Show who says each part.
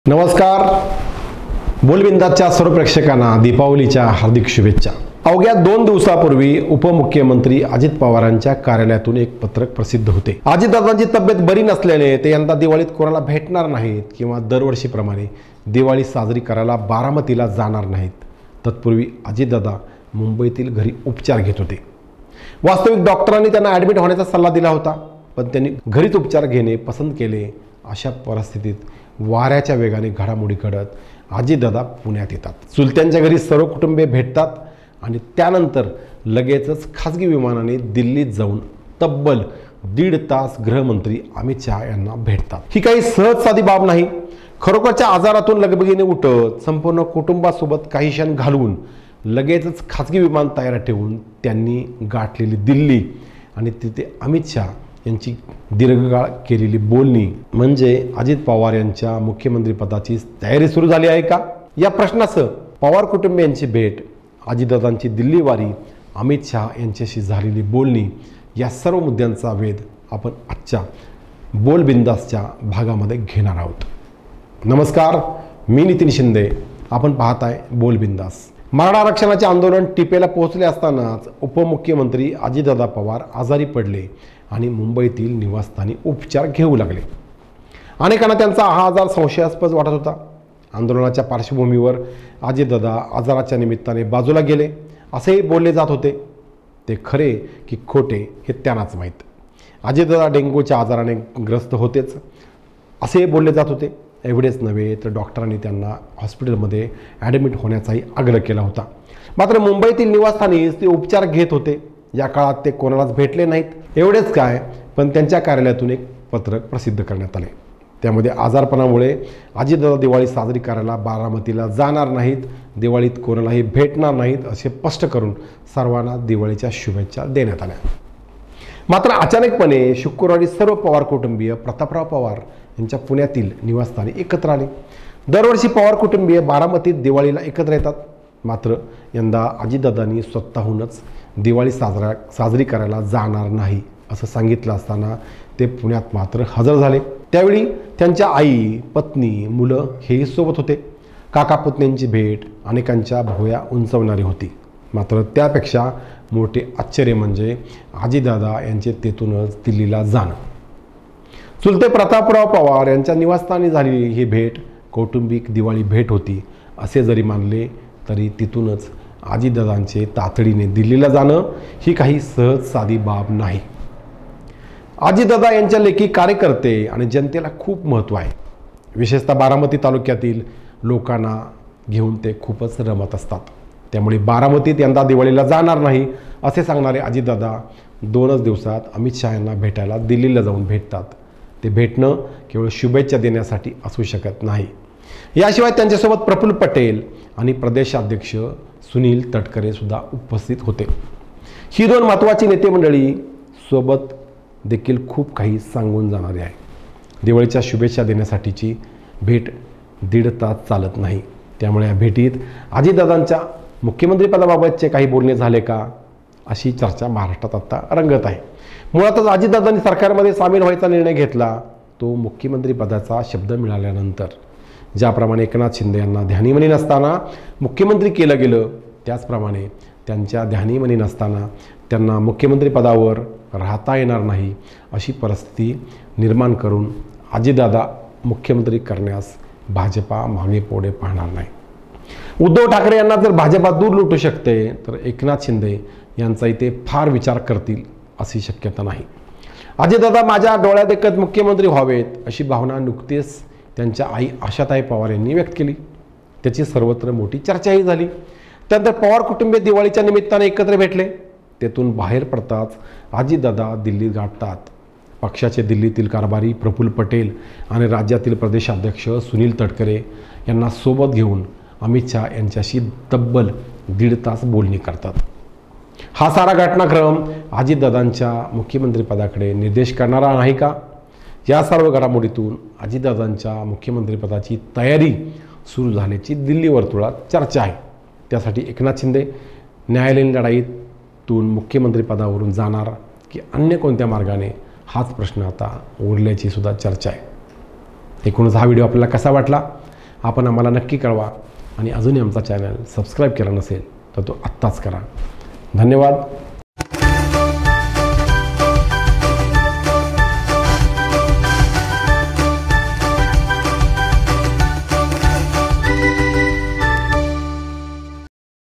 Speaker 1: नमस्कार. बोलबिंदाच्या सर्व प्रेक्षकांना दीपावलीच्या हार्दिक शुभेच्छा. अवघ्या 2 दिवसापूर्वी उपमुख्यमंत्री अजित पवारांच्या कार्यालयातून एक पत्रक प्रसिद्ध होते. अजितदादांची तब्येत बरी नसल्याने ते यंदा दिवाळीत कोणाला भेटणार नाहीत किंवा दरवर्षीप्रमाणे दिवाळी साजरी करायला बारामतीला जाणार नाहीत. तत्पूर्वी अजितदादा मुंबईतील घरी उपचार घेत होते. वास्तविक डॉक्टरांनी त्यांना ॲडमिट होण्याचा सल्ला दिला होता, पण त्यांनी घरीच उपचार घेणे पसंत केले. अशा परिस्थितीत वाऱ्याच्या वेगाने घडामोडी घडत अजितदादा पुण्यात येतात. चुलत्यांच्या घरी सर्व कुटुंबीय भेटतात आणि त्यानंतर लगेचच खाजगी विमानाने दिल्लीत जाऊन तब्बल 1.5 तास गृहमंत्री अमित शहा यांना भेटतात. ही काही सहज साधी बाब नाही. खरोखरच्या आजारातून लगबगीने उठत संपूर्ण कुटुंबासोबत काही क्षण घालवून लगेचच खाजगी विमान तयार ठेवून त्यांनी गाठलेली दिल्ली आणि तिथे अमित शहा यांची दीर्घकाळ केलेली बोलणी म्हणजे अजित पवार यांच्या मुख्यमंत्रीपदाची तयारी सुरू झाली आहे का, या प्रश्नासह पवार कुटुंबियांची भेट, अजितदादांची दिल्लीवारी, अमित शहा यांच्याशी झालेली बोलणी, या सर्व मुद्द्यांचा वेध आपण आजच्या बोलबिंदासच्या भागामध्ये घेणार आहोत. नमस्कार, मी नितीन शिंदे. आपण पाहताय बोलबिंदास. मराठा आरक्षणाचे आंदोलन टिपेला पोहोचले असतानाच उपमुख्यमंत्री अजितदादा पवार आजारी पडले आणि मुंबईतील निवासस्थानी उपचार घेऊ लागले. अनेकांना त्यांचा हा आजार संशयास्पद वाटत होता. आंदोलनाच्या पार्श्वभूमीवर अजितदादा आजाराच्या निमित्ताने बाजूला गेले असेही बोलले जात होते. ते खरे की खोटे हे त्यांनाच माहीत. अजितदादा डेंग्यूच्या आजाराने ग्रस्त होतेच असेही बोलले जात होते. एवढेच नव्हे तर डॉक्टरांनी त्यांना हॉस्पिटलमध्ये ॲडमिट होण्याचाही आग्रह केला होता. मात्र मुंबईतील निवासस्थानीच ते उपचार घेत होते. या काळात ते कोणालाच भेटले नाहीत. एवढेच काय, पण त्यांच्या कार्यालयातून एक पत्रक प्रसिद्ध करण्यात आले. त्यामध्ये आजारपणामुळे अजितदादा दिवाळी साजरी करायला बारामतीला जाणार नाहीत, दिवाळीत कोणालाही भेटणार नाहीत असे स्पष्ट करून सर्वांना दिवाळीच्या शुभेच्छा देण्यात आल्या. मात्र अचानकपणे शुक्रवारी सर्व पवार कुटुंबीय प्रतापराव पवार यांच्या पुण्यातील निवासस्थानी एकत्र आले. दरवर्षी पवार कुटुंबीय बारामतीत दिवाळीला एकत्र येतात. मात्र यंदा अजितदादांनी स्वतःहूनच दिवाळी साजरी करायला जाणार नाही असं सांगितलं असताना ते पुण्यात मात्र हजर झाले. त्यावेळी त्यांच्या आई, पत्नी, मुलं हेही सोबत होते. काका पुतण्यांची भेट अनेकांच्या भुवया उंचवणारी होती. मात्र त्यापेक्षा मोठे आश्चर्य म्हणजे अजितदादा यांचे तेथूनच दिल्लीला जाणं. चुलते प्रतापराव पवार यांच्या निवासस्थानी झालेली ही भेट कौटुंबिक दिवाळी भेट होती असे जरी मानले तरी तिथूनच अजितदादांचे तातडीने दिल्लीला जाणं ही काही सहज साधी बाब नाही. अजितदादा यांच्या लेखी कार्यकर्ते आणि जनतेला खूप महत्त्व आहे. विशेषतः बारामती तालुक्यातील लोकांना घेऊन ते खूपच रमत असतात. त्यामुळे बारामतीत यंदा दिवाळीला जाणार नाही असे सांगणारे अजितदादा 2च दिवसात अमित शहा यांना भेटायला दिल्लीला जाऊन भेटतात. ते भेटणं केवळ शुभेच्छा देण्यासाठी असू शकत नाही. याशिवाय त्यांच्यासोबत प्रफुल्ल पटेल आणि प्रदेशाध्यक्ष सुनील तटकरे सुद्धा उपस्थित होते. ही 2 महत्त्वाची नेते मंडळी सोबत देखील खूप काही सांगून जाणारे आहे. दिवाळीच्या शुभेच्छा देण्यासाठीची भेट 1.5 तास चालत नाही. त्यामुळे या भेटीत अजितदादांच्या मुख्यमंत्रीपदाबाबतचे काही बोलणे झाले का अशी चर्चा महाराष्ट्रात आता रंगत आहे. मुळातच अजितदादांनी सरकारमध्ये सामील व्हायचा निर्णय घेतला तो मुख्यमंत्रीपदाचा शब्द मिळाल्यानंतर. ज्याप्रमाणे एकनाथ शिंदे यांना ध्यानीमनी नसताना मुख्यमंत्री केलं गेलं त्याचप्रमाणे त्यांच्या ध्यानीमनी नसताना त्यांना मुख्यमंत्रीपदावर राहता येणार नाही अशी परिस्थिती निर्माण करून अजितदादा मुख्यमंत्री करण्यास भाजपा मागे पुढे पाहणार नाही. उद्धव ठाकरे यांना जर भाजपा दूर लुटू शकते तर एकनाथ शिंदे यांचाही ते फार विचार करतील अशी शक्यता नाही. अजितदादा माझ्या डोळ्यात देखत मुख्यमंत्री व्हावेत अशी भावना नुकतीच त्यांच्या आई आशाताई पवार यांनी व्यक्त केली. त्याची सर्वत्र मोठी चर्चाही झाली. त्यानंतर पवार कुटुंबीय दिवाळीच्या निमित्ताने एकत्र भेटले. तेथून बाहेर पडताच अजितदादा दिल्लीत गाठतात. पक्षाचे दिल्लीतील कारभारी प्रफुल्ल पटेल आणि राज्यातील प्रदेशाध्यक्ष सुनील तटकरे यांना सोबत घेऊन अमित शहा यांच्याशी तब्बल 1.5 तास बोलणी करतात. हा सारा घटनाक्रम अजितदादांच्या मुख्यमंत्रीपदाकडे निर्देश करणारा नाही का? या सर्व घडामोडीतून अजितदादांच्या मुख्यमंत्रीपदाची तयारी सुरू झाल्याची दिल्ली वर्तुळात चर्चा आहे. त्यासाठी एकनाथ शिंदे न्यायालयीन लढाईतून मुख्यमंत्रीपदावरून जाणार की अन्य कोणत्या मार्गाने, हाच प्रश्न आता उरल्याची सुद्धा चर्चा आहे. एकूणच हा व्हिडिओ आपल्याला कसा वाटला आपण आम्हाला नक्की कळवा आणि अजूनही आमचा चॅनल सबस्क्राईब केला नसेल तर तो आत्ताच करा. धन्यवाद.